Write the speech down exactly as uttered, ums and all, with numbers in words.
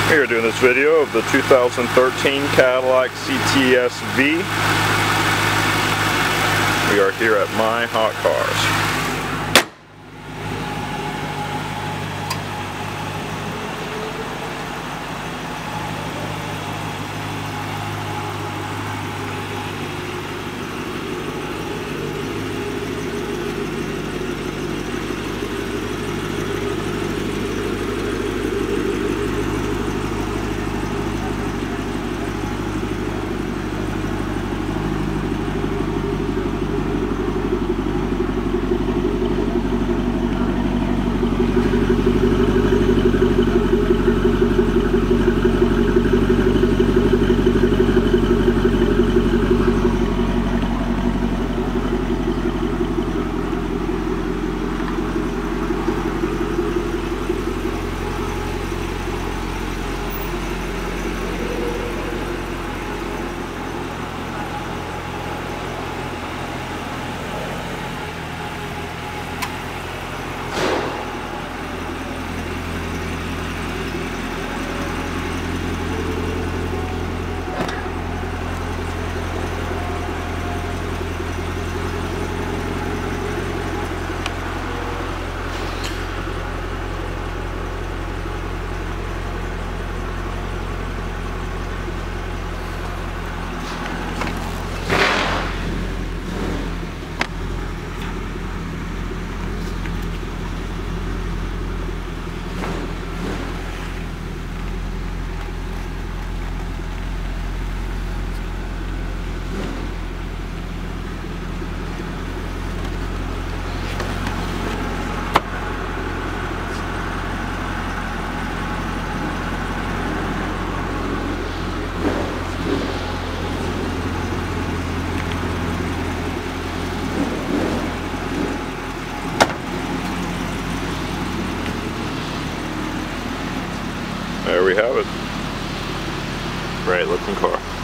We are doing this video of the two thousand thirteen Cadillac C T S V. We are here at My Hot Cars. There we have it. Great looking car.